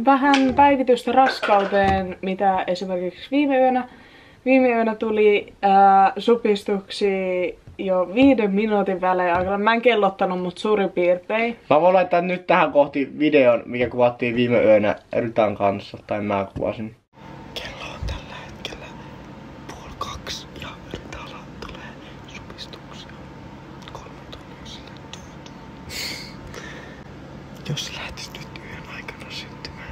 vähän päivitystä raskauteen, mitä esimerkiksi viime yönä tuli supistuksia jo 5 minuutin välein. Mä en kellottanut, mut suurin piirtein. Mä voin laittaa nyt tähän kohti videon, mikä kuvattiin viime yönä Rytan kanssa, tai mä kuvasin. Kello on tällä hetkellä 1:30 ja Rytalla tulee supistuksia 3 tuntia. Jos se lähtis nyt yön aikana syntymään,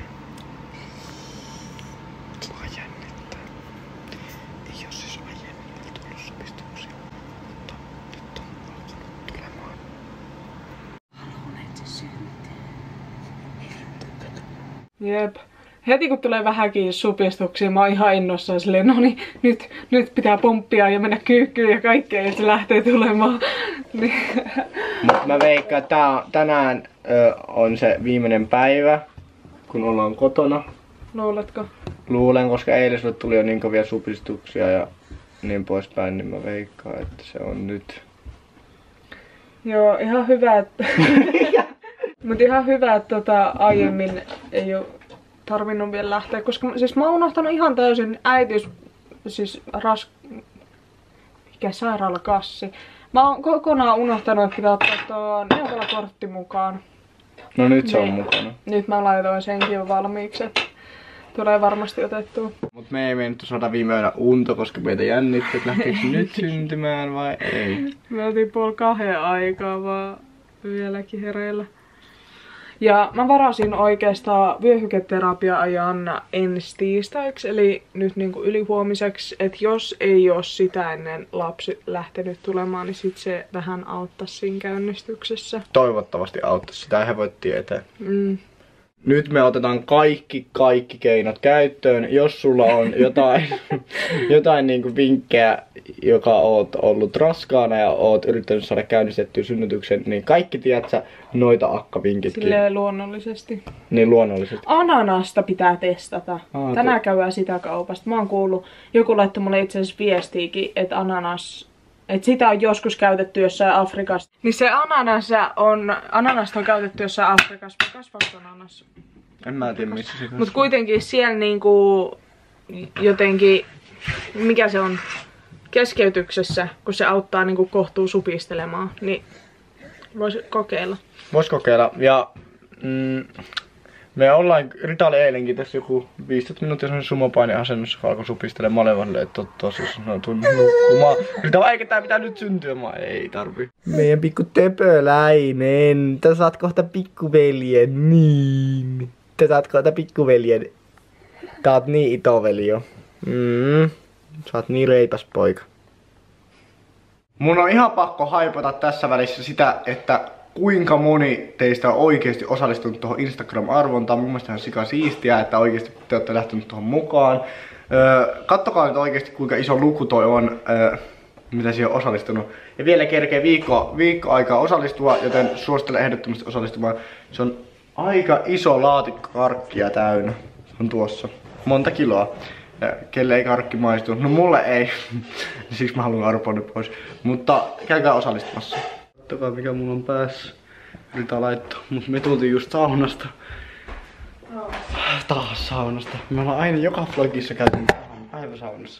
mua jännittää. Ei oo siis aiemmin tullut supistuksia, mutta nyt on alkanut tulemaan. Haluan, että se syntyy. Jep. Heti kun tulee vähänkin supistuksia, mä oon ihan innossaan silleen, no niin, nyt pitää pomppia ja mennä kyykkyyn ja kaikkea, ja se lähtee tulemaan. Mut mä veikkaan, että tänään on se viimeinen päivä, kun ollaan kotona. Luuletko? Luulen, koska eilen sulle tuli jo niin kovia supistuksia ja niin poispäin, niin mä veikkaan, että se on nyt. Joo, ihan hyvä, että mut ihan hyvä, että aiemmin ei oo tarvinnut vielä lähteä, koska siis mä oon unohtanut ihan täysin äitiys, siis mikä sairaalakassi. Mä oon kokonaan unohtanut, että pitää ottaa tuo neuvolakortti mukaan. No nyt se on mukana. Nyt mä laitoin senkin jo valmiiksi, että tulee varmasti otettua. Mut me ei mennyt saada viime yönä unto, koska meitä jännitti, että lähteekö nyt syntymään vai ei. Me oltiin 1:30 aikaa vaan vieläkin hereillä. Ja mä varasin oikeastaan vyöhyketerapia-ajan ensi tiistaiksi, eli nyt niinku ylihuomiseksi, että jos ei oo sitä ennen lapsi lähtenyt tulemaan, niin sit se vähän auttaisi siinä käynnistyksessä. Toivottavasti auttaisi, sitä eihän voi tietää. Nyt me otetaan kaikki keinot käyttöön. Jos sulla on jotain niinku vinkkejä, joka oot ollut raskaana ja oot yrittänyt saada käynnistettyä synnytyksen, niin kaikki tiedät sä noita akka-vinkitkin. Silleen luonnollisesti. Niin luonnollisesti. Ananasta pitää testata. Tänään käydään sitä kaupasta. Mä oon kuullut, joku laittoi mulle itse asiassa viestiikin, että että sitä on joskus käytetty jossain Afrikassa. Niin se ananasta on käytetty jossain Afrikassa. Kasvaako ananas? En mä tiedä missä se kasvaa. Mut kuitenkin siellä niinku jotenkin, mikä se on, keskeytyksessä, kun se auttaa niinku kohtuu supistelemaan, niin vois kokeilla. Vois kokeilla. Ja me ollaan Rita oli eilenkin tässä joku 15 minuuttia semmonen sumopaineasennossa, kun alkoi supistelemaan molemmat, että tossa sanotun nukkumaan. Rita, eikä tää pitää nyt syntyä, ei tarvi. Meidän pikku töpöläinen, tää saat kohta pikkuveljen, niin. Tää saat kohta pikkuveljen. Tää oot niin itoveli jo. Sä oot niin reipas poika. Mun on ihan pakko haipata tässä välissä sitä, että kuinka moni teistä on oikeesti osallistunut tuohon Instagram-arvontaan. Mun mielestä on sika siistiä, että oikeesti te olette lähtenyt tuohon mukaan. Kattokaa nyt oikeesti kuinka iso luku toi on, mitä siihen on osallistunut. Ja vielä kerkee viikko aikaa osallistua, joten suosittelen ehdottomasti osallistumaan. Se on aika iso laatikko karkkia täynnä. Se on tuossa. Monta kiloa. Ja kelle ei karkki maistu. No mulle ei. Siksi mä haluan arpoa nyt pois. Mutta käykää osallistumassa. Katsokaa mikä mulla on päässä. Rita laittoi. Mut me tultiin just saunasta. Taas saunasta. Me ollaan aina joka vlogissa käyty päiväsaunassa.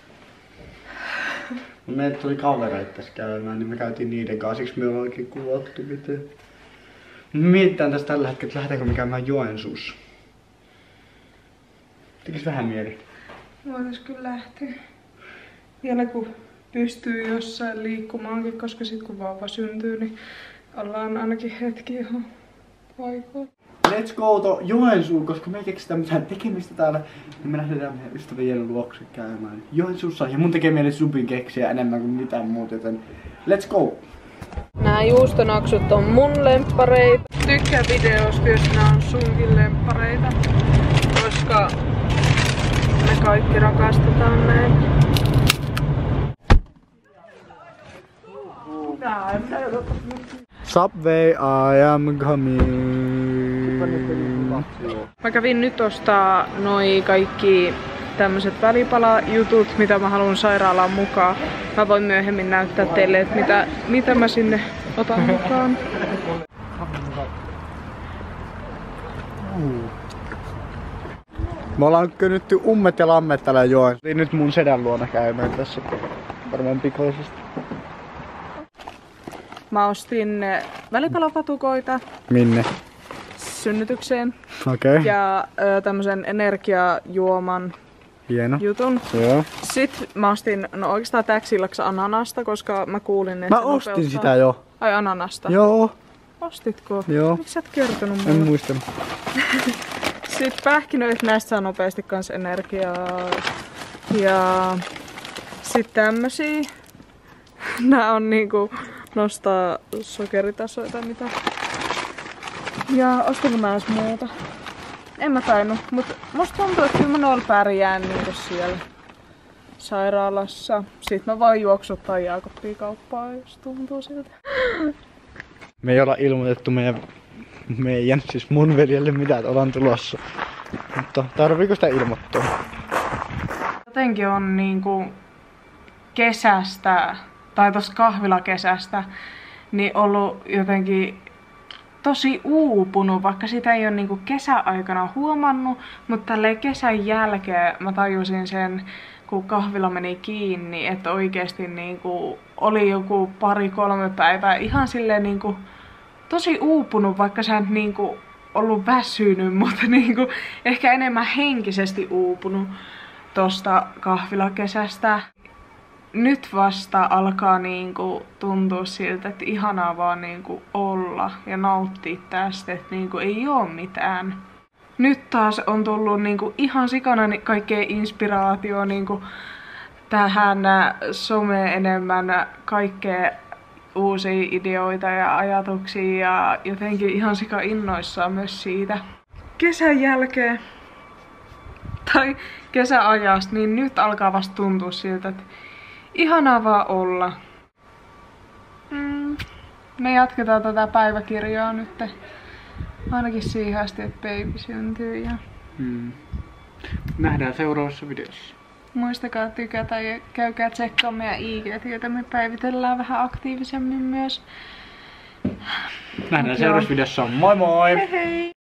Meille tuli kavereita tässä käymään, niin me käytiin niiden kanssa. Siksi me ollaan oikein kuvattu miten. Mietitään tässä tällä hetkellä, että lähdetäänkö me käymään Joensuussa. Tekis vähän mieli. Voitais kyllä lähteä. Vielä kun pystyy jossain liikkumaankin, koska sit kun vauva syntyy, niin ollaan ainakin hetki ihan paikoilla. Let's go to Joensuun, koska me ei keksitä mitään tekemistä täällä, niin me lähdetään meidän ystävien luokse käymään Joensuussa. Ja mun tekee mieli supin keksiä enemmän kuin mitään muuta, joten let's go! Nää juustonaksut on mun lemppareita. Tykkää videosta, jos nää on sunkin lemppareita, koska me kaikki rakastetaan näin. Subway, I am coming. Mä kävin nyt ostaa noi kaikki tämmöset välipalajutut, mitä mä haluan sairaalaan mukaan. Mä voin myöhemmin näyttää teille, että mitä mä sinne otan mukaan. Me ollaan nyt ummet ja lammet täällä joen. Nyt mun sedän luona käymään tässä varmaan pikaisesti. Mä ostin välipalopatukoita. Minne? Synnytykseen. Okei. Ja tämmösen energiajuoman Hieno. jutun. Joo. Sitten mä ostin, no oikeastaan täksillaksi ananasta, koska mä kuulin, että Mä se ostin nopeuttaa. sitä jo. Ai ananasta? Joo. Ostitko? Joo. Miksi sä et kertonut mulle? En muistanut. Sitten pähkinöitä, näistä saa nopeasti kans energiaa. Ja sit tämmösiä. Nää on niinku nostaa sokeritasoa tai mitä. Ja ostinko mä edes muuta? En mä tainnut, mut musta tuntuu, että kyllä mä noilla pärjään niinku siellä sairaalassa. Sit mä vaan juoksuttaa Jaakobia kauppaan, jos tuntuu siltä. Me ei olla ilmoitettu meidän siis mun veljelle mitään, että ollaan tulossa. Mutta tarviiko sitä ilmoittaa? Jotenkin on niinku kesästä, tai tosta kahvilakesästä, niin ollut jotenkin tosi uupunut, vaikka sitä ei ole niinku kesäaikana huomannut, mutta tälleen kesän jälkeen mä tajusin sen, kun kahvila meni kiinni, että oikeesti niinku oli joku 2-3 päivää ihan silleen niinku tosi uupunut, vaikka sä et niinku ollut väsynyt, mutta niinku ehkä enemmän henkisesti uupunut tosta kahvilakesästä. Nyt vasta alkaa niinku tuntua siltä, että ihanaa vaan niinku olla ja nauttia tästä, että niinku ei oo mitään. Nyt taas on tullut niinku ihan sikana kaikkea inspiraatio niinku tähän someen enemmän, kaikkea uusia ideoita ja ajatuksia ja jotenkin ihan sika innoissaan myös siitä. Kesän jälkeen tai kesäajasta, niin nyt alkaa vasta tuntua siltä, että ihanaa vaan olla. Me jatketaan tätä päiväkirjaa nyt ainakin siihen asti, että baby syntyy. Ja Nähdään seuraavassa videossa. muistakaa tykätä ja käykää tsekkaa meidän IG:t, joita me päivitellään vähän aktiivisemmin myös. Nähdään seuraavassa videossa. Moi moi! Hei hei!